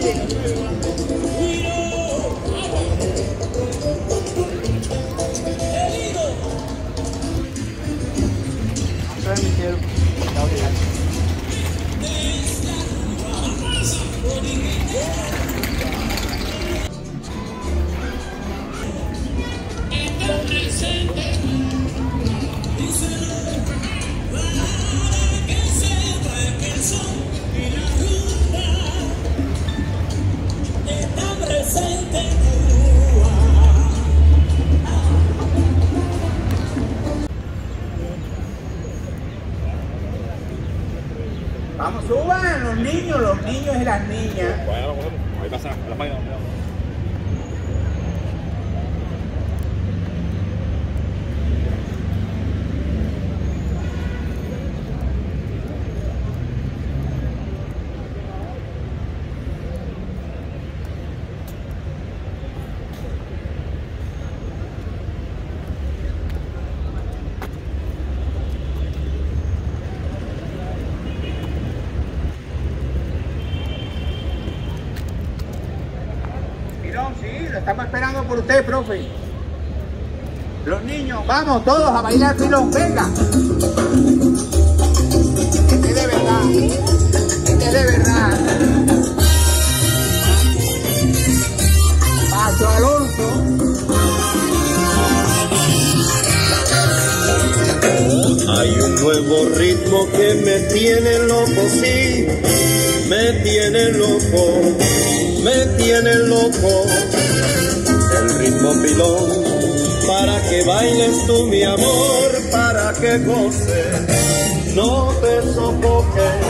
Vamos, suban los niños y las niñas. Bueno, ahí pasa, la página. Sí, lo estamos esperando por usted, profe. Los niños, vamos todos a bailar pilón, venga. Este es de verdad, este es de verdad. Paso Alonso. Hay un nuevo ritmo que me tiene loco, sí, me tiene loco, me tiene loco. El ritmo pilón, para que bailes tú mi amor, para que goces, no te sofoques.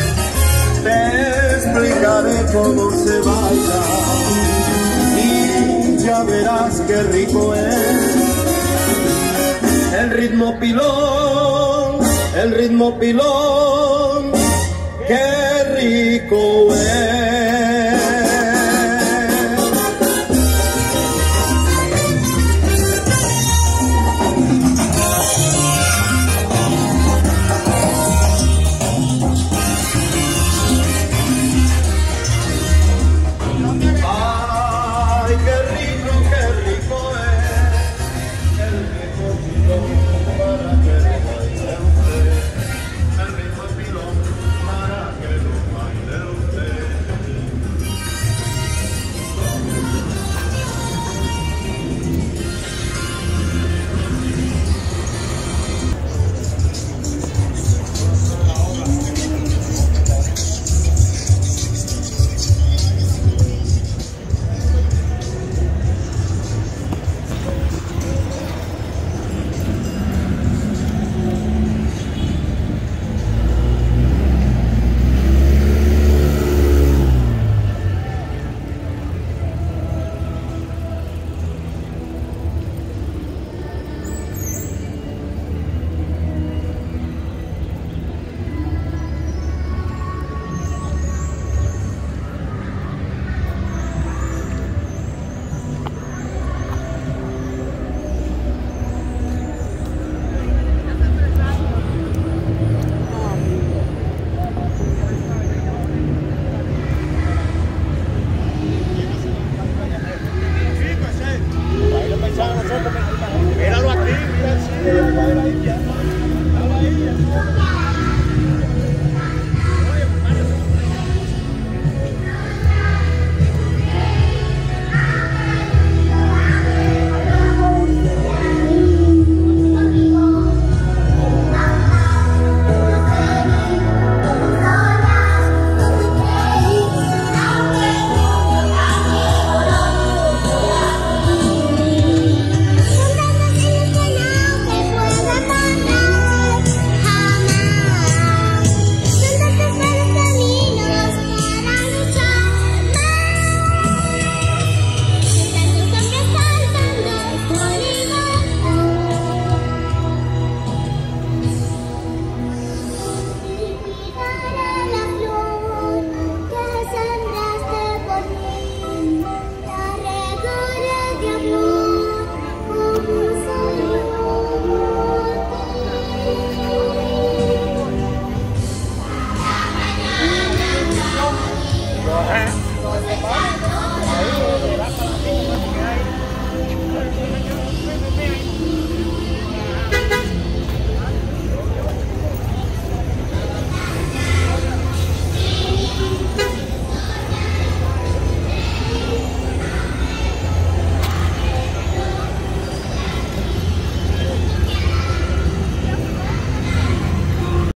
Te explicaré cómo se baila y ya verás qué rico es. El ritmo pilón, qué rico es.